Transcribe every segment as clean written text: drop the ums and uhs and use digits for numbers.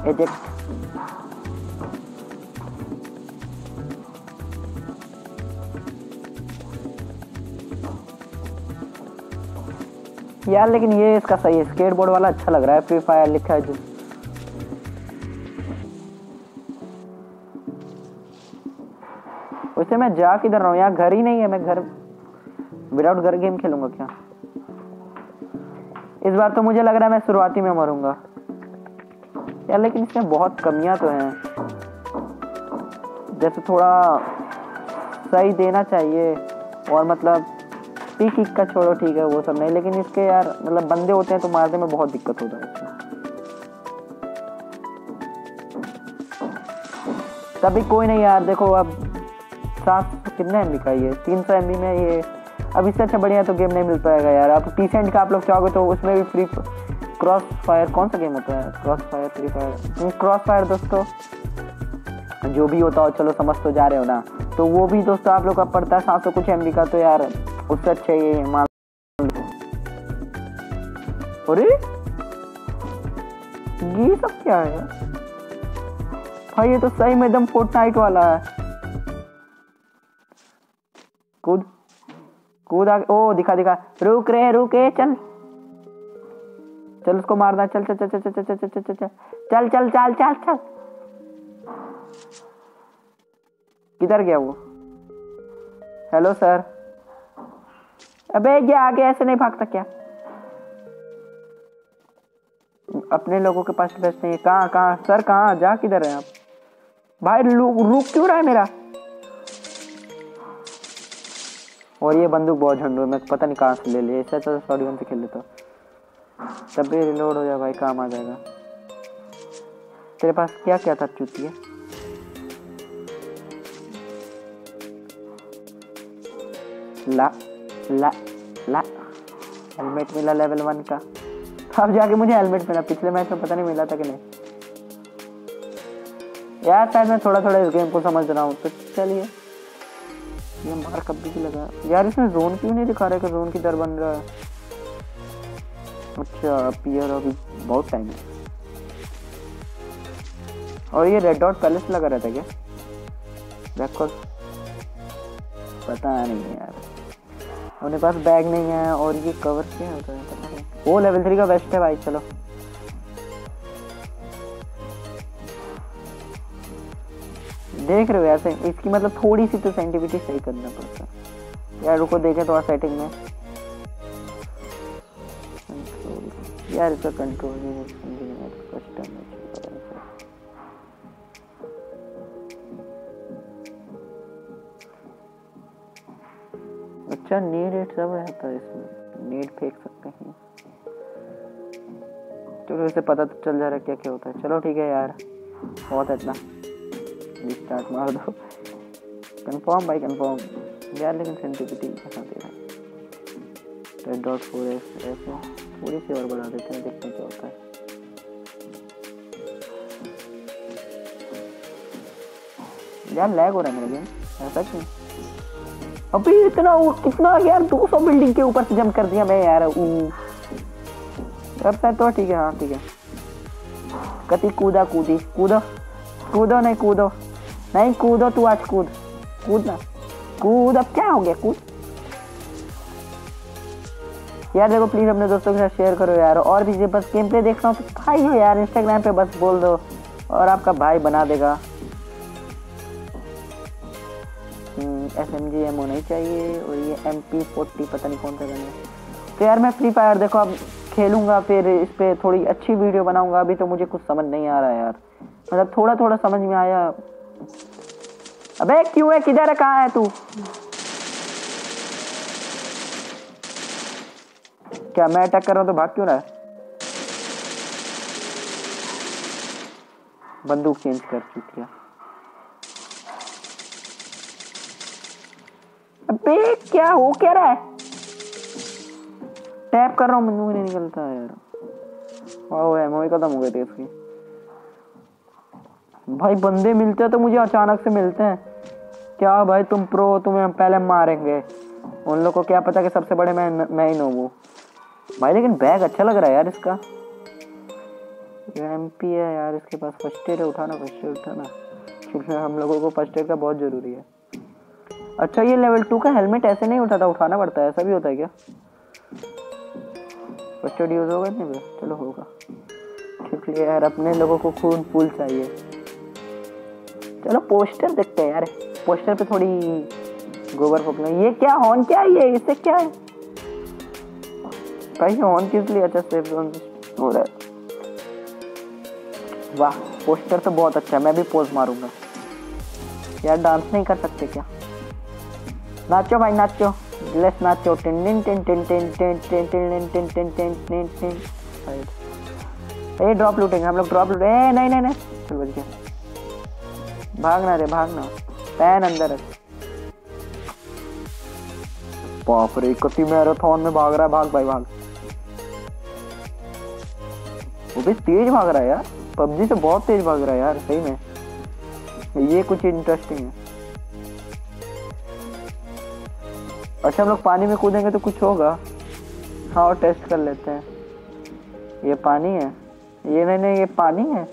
Exact. यार लेकिन ये इसका सही है, स्केटबोर्ड वाला अच्छा लग रहा है, फ्री फायर लिखा है जो। वैसे मैं जा किधर रहा हूँ यार, घर ही नहीं है। मैं घर विदाउट घर गेम खेलूंगा क्या? इस बार तो मुझे लग रहा है मैं शुरुआती में मरूंगा यार, लेकिन इसमें बहुत कमियां तो हैं। जैसे थोड़ा सही देना चाहिए, और मतलब पीक का छोड़ो ठीक है वो सब नहीं, लेकिन इसके यार मतलब बंदे होते हैं तो मारने में बहुत दिक्कत होता है इसमें। तभी कोई नहीं यार, देखो अब 700 कितने MB का ये 300 MB में ये, अब इससे अच्छा बढ़िया तो गेम नहीं मिल पाएगा यार। अब पीसेंट का आप लोग चाहोगे तो उसमें भी फ्री क्रॉस फायर, कौन सा गेम होता है cross fire, free fire, cross fire दोस्तों जो भी होता हो, चलो समझ तो जा रहे हो ना। तो वो भी दोस्तों आप लोग का पड़ता है 700 कुछ MB का, तो यार उससे अच्छा ये मान। अरे ये सब क्या है भाई, ये तो सही में एकदम फोर्टनाइट वाला है। कूद कूद आगे, ओ दिखा दिखा, रुक रे रुके, चल चल उसको मारना, चल चल चल चल चल चल चल चल चल चल चल चल चल चल। किधर गया वो? Hello sir. अबे ये आगे ऐसे नहीं भागता क्या? अपने लोगों के पास बेस्ट नहीं है। कहाँ कहाँ सर, कहाँ जा, किधर है आप भाई? रुक क्यों रहा है मेरा? और ये बंदूक बहुत झंडू, मैं पता नहीं कहाँ से ले लिया, इससे तो शॉटगन से खेल लेता। तब भी रिलोड हो जाए भाई, काम आ जाएगा। तेरे पास क्या क्या था चुतिया? ला ला ला हेलमेट मिला लेवल 1 का। अब जाके मुझे हेलमेट मिला, पिछले मैच में पता नहीं मिला था कि नहीं यार। शायद मैं थोड़ा थोड़ा इस गेम को समझ रहा हूँ, तो चलिए। ये मार कब भी लगा यार, इसमें जोन क्यों नहीं दिखा रहा है कि जोन की दर बन रहा है? अच्छा अपीयर अभी बहुत टाइम है। और ये रेड डॉट पहले से लगा रहता है क्या? देखो पता नहीं यार, अपने पास बैग नहीं है। और ये कवर क्या होता है पता नहीं। वो लेवल 3 का बेस्ट है भाई। चलो देख रहे हो यार, इसकी मतलब थोड़ी सी तो सेंसिटिविटी सही करना पड़ता है यार। रुको देखें थोड़ा सेटिंग में यार, इसका कंट्रोल कस्टम है। अच्छा नीड सब रहता है इसमें, नीड फेंक सकते हैं। चलो इसे पता तो चल जा रहा है क्या क्या होता है। चलो ठीक है यार, बहुत है इतना, स्टार्ट मार दो। कंफर्म भाई कंफर्म यार, लेकिन सेंसिटिविटी कहाँ दे रहा है? रेड डॉट 4 ऐसे थोड़ी सी और बढ़ा देते हैं, देखते हैं क्या होता है। यार लैग हो रहा है मेरा गेम, ऐसा क्यों? अभी इतना कितना यार, 200 बिल्डिंग के ऊपर से जंप कर दिया मैं यार। अब तो ठीक है, हाँ ठीक है। कति कूदा कूदी, कूदो कूदो, नहीं कूदो नहीं कूदो, तू आज कूद कूद ना कूद। अब क्या हो गया, कूद यार। देखो प्लीज अपने दोस्तों के साथ शेयर करो यार, और भी बस गेम प्ले देखना हो तो भाई हो यार, इंस्टाग्राम पे बस बोल दो और आपका भाई बना देगा। SMG एमओ नहीं चाहिए, और ये MP40 पता नहीं कौन सा गन है। तो यार मैं फ्री फायर देखो अब खेलूंगा, फिर इस पे थोड़ी अच्छी वीडियो बनाऊंगा। अभी तो मुझे कुछ समझ नहीं आ रहा है यार, मतलब थोड़ा थोड़ा समझ में आया। अबे क्यों है, किधर है, कहाँ है तू? क्या मैं अटैक कर रहा हूँ तो भाग क्यों रहा है? बंदूक चेंज कर चुकी है। अबे क्या हो क्या रहा है? टैप कर रहा हूँ, बंदूक नहीं निकलता है यार। वाह एमओ खत्म हो गए थे इसकी। भाई बंदे मिलते हैं तो मुझे अचानक से मिलते हैं। क्या भाई तुम प्रो, तुम्हें हम पहले मारेंगे। उन लोगों को क्या पता कि सबसे बड़े मैं ही हूँ वो भाई। लेकिन बैग अच्छा लग रहा है यार इसका। एमपी है यार इसके पास, फर्स्ट एड है, उठाना फर्स्ट एड उठाना, क्योंकि हम लोगों को फर्स्ट एड का बहुत ज़रूरी है। अच्छा ये लेवल 2 का हेलमेट ऐसे नहीं उठाता, उठाना पड़ता है, ऐसा भी होता है क्या? फर्स्ट एड यूज़ होगा नहीं? चलो होगा, क्योंकि यार अपने लोगों को खून फूल चाहिए। चलो पोस्टर देखते हैं यार, पोस्टर पे थोड़ी गोबर फोकना। ये क्या हॉर्न, क्या है ये, इससे क्या है भाई? हॉर्न किस लिए? अच्छा सेफ जोन हो रहा है। वाह पोस्टर तो बहुत अच्छा है, मैं भी पोज मारूंगा यार। डांस नहीं कर सकते क्या? नाचो भाई नाचो, लेट्स नाचो। टिन टिन टिन टिन टिन टिन टिन टिन टिन टिन टिन टिन टिन। ए ड्रॉप लूटेंगे हम लोग, ड्रॉप लूट। ए नहीं नहीं नहीं, चल बच गया। भागना रे भागना, पैन अंदर है। बाप रे, कति मैराथन में भाग रहा है, भाग भाई भाग। वो भी तेज भाग रहा है यार, पबजी से बहुत तेज भाग रहा है यार सही में। ये कुछ इंटरेस्टिंग है। अच्छा हम लोग पानी में कूदेंगे तो कुछ होगा? हाँ और टेस्ट कर लेते हैं। ये पानी है, ये नहीं नहीं ये पानी है।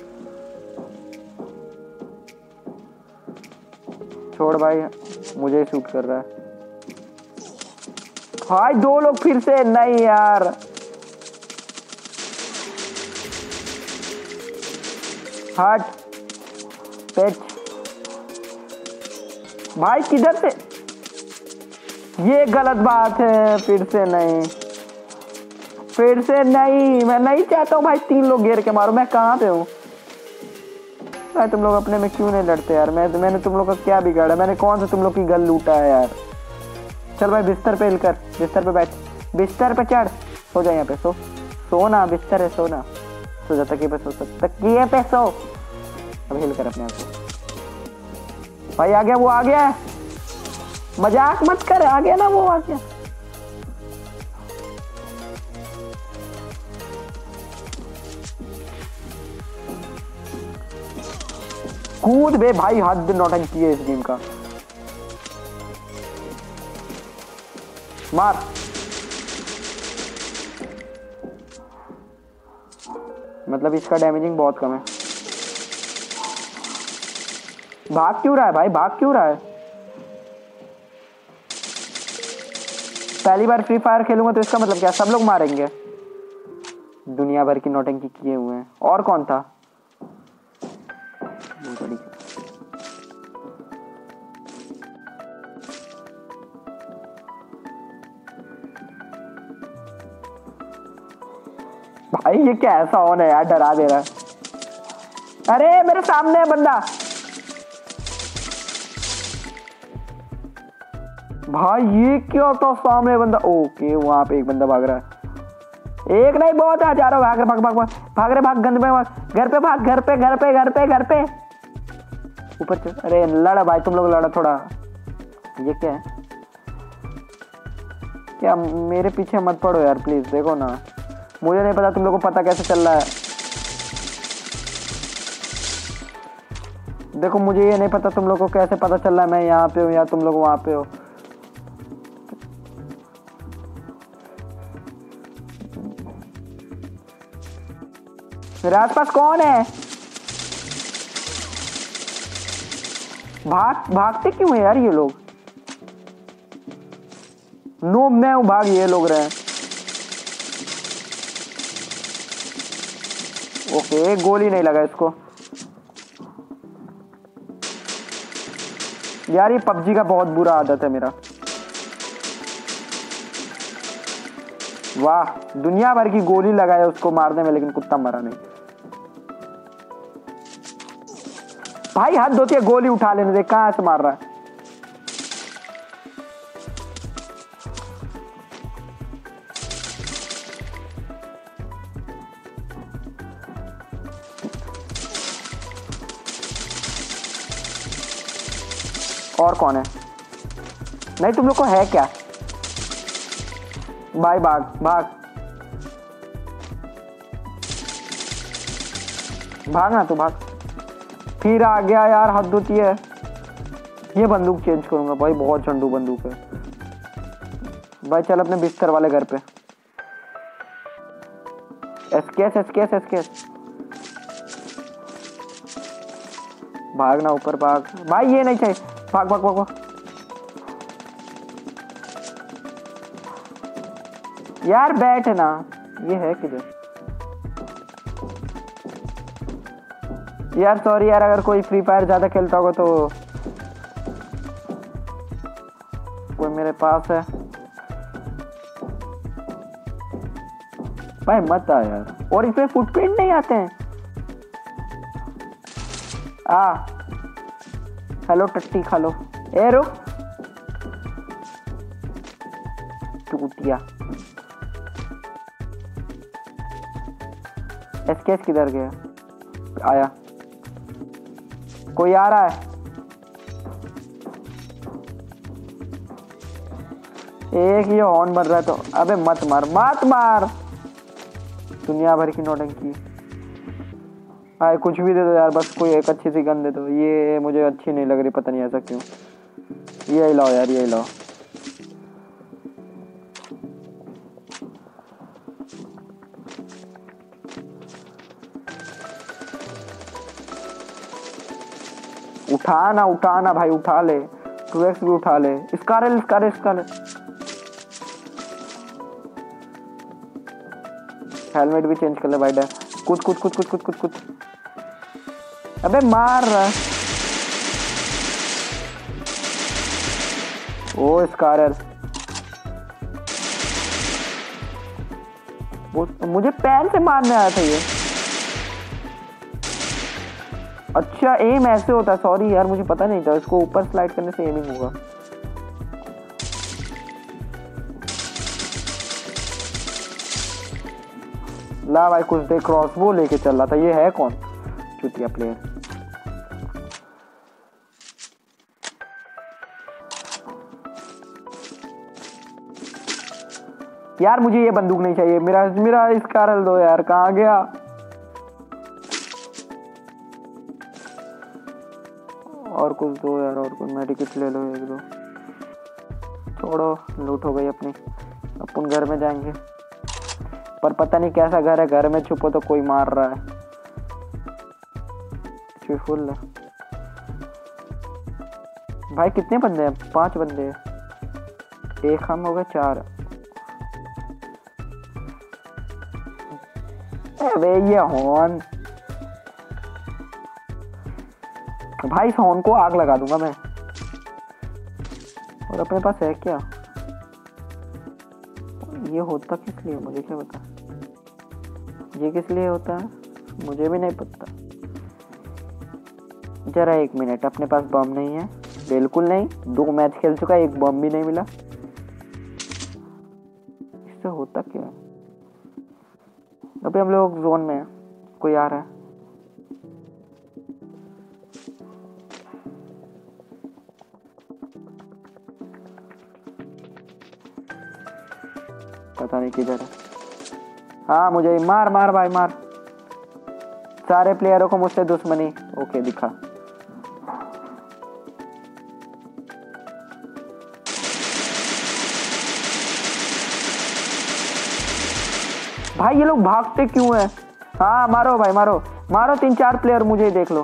छोड़ भाई, मुझे ही शूट कर रहा है भाई। 2 लोग फिर से, नहीं यार। हट पेच भाई, किधर से? ये गलत बात है, फिर से नहीं, फिर से नहीं। मैं नहीं चाहता हूँ भाई 3 लोग घेर के मारो। मैं कहाँ पे हूँ भाई? तुम लोग अपने में क्यों नहीं लड़ते यार? मैंने तुम लोग का क्या बिगाड़ा? मैंने कौन सा तुम लोग की गल लूटा है यार? चल भाई बिस्तर पे हिल कर, बिस्तर पे बैठ, बिस्तर पे चढ़, सो जा यहाँ पे, सो ना, बिस्तर है, सोना, सो जा, तकिए पे सो, तकिए पे सो। अब हिल कर अपने आप को। भाई आ गया, वो आ गया है, मजाक मत कर, आ गया ना वो, आ गया। कूद बे भाई, हद नौटंकी है इस गेम का। मार। मतलब इसका डैमेजिंग बहुत कम है। भाग क्यों रहा है भाई, भाग क्यों रहा है? पहली बार फ्री फायर खेलूंगा तो इसका मतलब क्या सब लोग मारेंगे? दुनिया भर की नौटंकी किए हुए हैं। और कौन था? भाई ये क्या ऐसा ऑन है यार, डरा दे रहा है। अरे मेरे सामने है बंदा भाई, ये क्या था? सामने बंदा। ओके वहां पे एक बंदा भाग रहा है, एक नहीं बहुत है, हजारों। भाग भाग भाग भाग भाग रहे, भाग गंद में भाग, घर पे भाग, घर पे घर पे घर पे घर पे ऊपर चल। अरे लड़ा भाई, तुम लोग लड़ा थोड़ा। ये क्या है? क्या मेरे पीछे मत पड़ो यार प्लीज, देखो ना, मुझे नहीं पता, तुम लोगों को पता कैसे चल रहा है? देखो मुझे ये नहीं पता तुम लोगों को कैसे पता चल रहा है मैं यहाँ पे हूँ या तुम लोग वहां पे हो। मेरे आसपास कौन है? भागते क्यों है यार ये लोग? नो मैं हूं, भाग ये लोग रहे हैं। ओके गोली नहीं लगा इसको यार। ये पबजी का बहुत बुरा आदत है मेरा। वाह, दुनिया भर की गोली लगाया उसको मारने में, लेकिन कुत्ता मरा नहीं। भाई हद होती है, गोली उठा लेने दे, कहां से मार रहा है? और कौन है? नहीं तुम लोग को है क्या? भाई भाग भाग भागना, तू भाग। फिर आ गया यार, हद होती है। ये बंदूक चेंज करूंगा भाई, बहुत चंडू बंदूक है भाई। चल अपने बिस्तर वाले घर पे। एसकेएस एसकेएस एसकेएस भागना, ऊपर भाग भाई, ये नहीं चाहिए, भाग भाग भाग भाग। यार बैठ ना, ये है किधर यार? सॉरी यार, अगर कोई फ्री फायर ज्यादा खेलता होगा तो कोई मेरे पास है भाई, मत आ यार। और इसमें फुटप्रिंट नहीं आते हैं। हेलो टट्टी खा लो। ए रुक, टूटिया। एसकेस किधर गया? आया, कोई आ रहा है। एक ये हॉर्न बन रहा है तो अबे मत मार, मत मार। दुनिया भर की नौटंकी। भाई कुछ भी दे दो यार, बस कोई एक अच्छी सी गन दे दो। ये मुझे अच्छी नहीं लग रही, पता नहीं ऐसा क्यों। ये लाओ यार, ये लाओ। उठाना भाई, उठा ले। 2x भी उठा ले। इसका ले। हेलमेट भी चेंज कर ले भाई। कुछ अबे मार रहा। ओ स्कारर, वो मुझे पैर से मारने आया था ये। अच्छा एम ऐसे होता है। सॉरी यार, मुझे पता नहीं था। इसको ऊपर स्लाइड करने से एमिंग होगा। ला भाई कुछ देर क्रॉसबो लेके चल रहा था। ये है कौन? चुतिया प्लेयर। यार मुझे ये बंदूक नहीं चाहिए। मेरा स्कारल दो यार। कहाँ गया? और कुछ दो यार, और कुछ मेडिकेट ले लो एक दो। छोड़ो, लूट हो गई अपनी। अपन घर में जाएंगे, पर पता नहीं कैसा घर है। घर में छुपो तो कोई मार रहा है। फुल है भाई। कितने बंदे हैं? 5 बंदे हैं। एक हम हो गए 4। अबे ये हॉर्न भाई, इस हॉर्न को आग लगा दूंगा मैं। और अपने पास है क्या? ये होता किस लिए मुझे क्या पता। ये किस लिए होता है मुझे भी नहीं पता। जरा 1 मिनट, अपने पास बम नहीं है? बिल्कुल नहीं। 2 मैच खेल चुका, 1 बम भी नहीं मिला। इससे होता क्या है? अभी हम लोग जोन में हैं। कोई आ रहा है। पता नहीं किधर है। हाँ मुझे मार भाई मार। सारे प्लेयरों को मुझसे दुश्मनी। ओके दिखा। भाई ये लोग भागते क्यों हैं? हाँ मारो भाई, मारो 3-4 प्लेयर मुझे ही देख लो।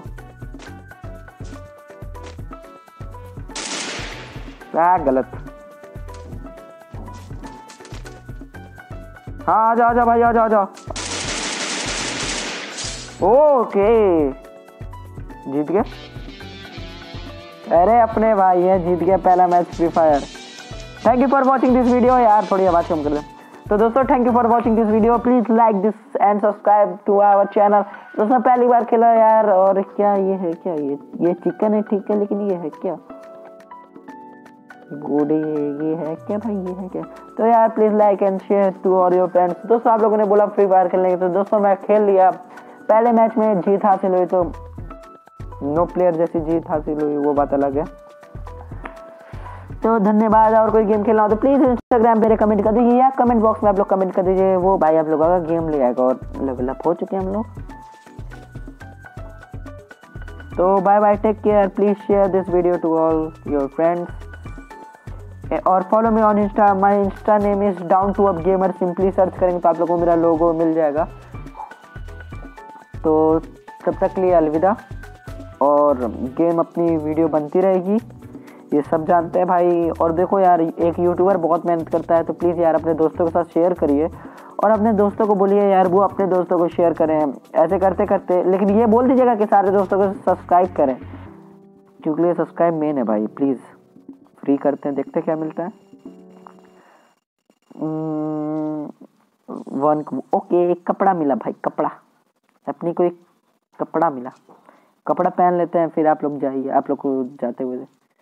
क्या गलत। हाँ आजा भाई, आजा। ओके जीत गए। अरे अपने भाई है, जीत गया पहला match free fire. Thank you for watching this video. यार थोड़ी आवाज कम कर दे। तो दोस्तों thank you for watching this video. Please like this and subscribe to our channel. दोस्तों पहली बार खेला यार। और क्या ये है? क्या ये चिकन है? ठीक है, लेकिन ये है क्या? गुड, ये है क्या भाई? ये है क्या? तो यार please like and share to all your friends. दोस्तों आप लोगों ने बोला फ्री फायर खेलने के, तो दोस्तों मैं खेल लिया। पहले मैच में जीत हासिल हुई, तो नो प्लेयर जैसी जीत हासिल हुई, वो बात अलग है। तो धन्यवाद। और कोई गेम खेलना हो तो प्लीज इंस्टाग्राम पे कमेंट कर दीजिए, या कमेंट बॉक्स में आप लोग कमेंट कर दीजिए। वो भाई आप लोगों का गेम ले आएगा। और लेवल अप हो चुके हैं हम लोग। तो bye bye, take care. Please share this video to all your friends. और follow me on insta. My insta name is down to up gamer. Simply search करेंगे तो आप लोगों को मेरा लोगो मिल जाएगा। तो तब तक लिए अलविदा। और गेम अपनी वीडियो बनती रहेगी, ये सब जानते हैं भाई। और देखो यार, एक यूट्यूबर बहुत मेहनत करता है, तो प्लीज़ यार अपने दोस्तों के साथ शेयर करिए और अपने दोस्तों को बोलिए यार वो अपने दोस्तों को शेयर करें। ऐसे करते करते, लेकिन ये बोल दीजिएगा कि सारे दोस्तों को सब्सक्राइब करें, क्योंकि ये सब्सक्राइब मेन है भाई। प्लीज़ फ्री करते हैं, देखते क्या मिलता है। ओके, एक कपड़ा मिला भाई, कपड़ा अपनी को एक कपड़ा मिला, कपड़ा पहन लेते हैं, फिर आप लोग जाइए, आप लोग को जाते हुए।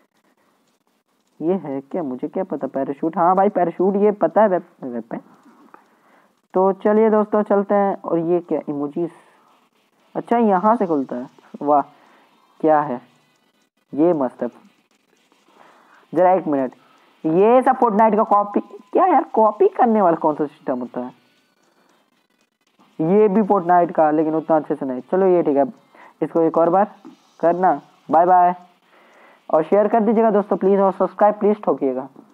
ये है क्या, मुझे क्या पता, पैराशूट, हाँ भाई पैराशूट ये पता है वेब पे। तो चलिए दोस्तों चलते हैं। और ये क्या इमोजीज, अच्छा यहाँ से खुलता है, वाह क्या है ये, मस्त है। जरा एक मिनट, ये सब फोर्टनाइट का कॉपी, क्या यार कॉपी करने वाला कौन सा सिस्टम होता है? ये भी फोर्टनाइट का, लेकिन उतना अच्छे से नहीं। चलो ये ठीक है, इसको एक और बार करना। बाय बाय, और शेयर कर दीजिएगा दोस्तों प्लीज़, और सब्सक्राइब प्लीज़ ठोकिएगा।